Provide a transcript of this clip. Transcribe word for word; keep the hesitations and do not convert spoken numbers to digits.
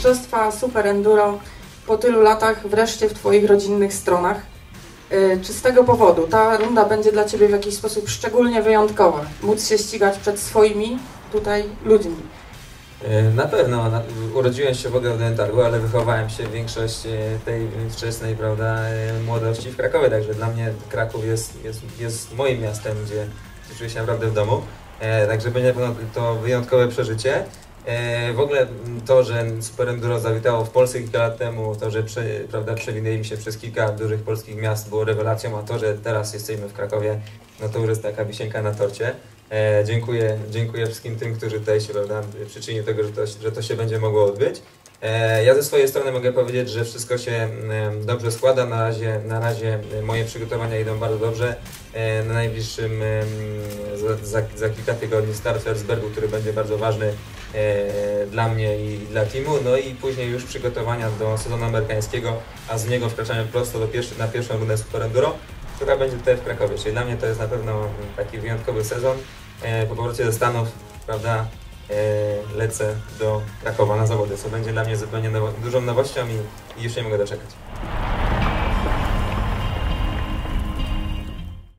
Mistrzostwa Super Enduro po tylu latach wreszcie w Twoich rodzinnych stronach. Czy z tego powodu ta runda będzie dla Ciebie w jakiś sposób szczególnie wyjątkowa? Móc się ścigać przed swoimi tutaj ludźmi? Na pewno. Urodziłem się w ogóle w Dętargu, ale wychowałem się większość tej wczesnej, prawda, młodości w Krakowie, także dla mnie Kraków jest, jest, jest moim miastem, gdzie czuję się naprawdę w domu. Także będzie to wyjątkowe przeżycie. W ogóle to, że Super Enduro zawitało w Polsce kilka lat temu, to, że prze, prawda, przewinęliśmy się przez kilka dużych polskich miast, było rewelacją, a to, że teraz jesteśmy w Krakowie, no to już jest taka wisienka na torcie. E, dziękuję, dziękuję wszystkim tym, którzy tutaj się, prawda, przyczynili do tego, że to, że to się będzie mogło odbyć. E, ja ze swojej strony mogę powiedzieć, że wszystko się e, dobrze składa. Na razie, na razie moje przygotowania idą bardzo dobrze. E, na najbliższym, e, za, za, za kilka tygodni start w Erzbergu, który będzie bardzo ważny e, dla mnie i dla teamu. No i później już przygotowania do sezonu amerykańskiego, a z niego wkraczamy prosto do pierwszy, na pierwszą rundę Super Enduro, która będzie tutaj w Krakowie. Czyli dla mnie to jest na pewno taki wyjątkowy sezon. E, po powrocie ze Stanów, prawda, e, lecę do Krakowa na zawody, co będzie dla mnie zupełnie nowo, dużą nowością i, i już nie mogę doczekać.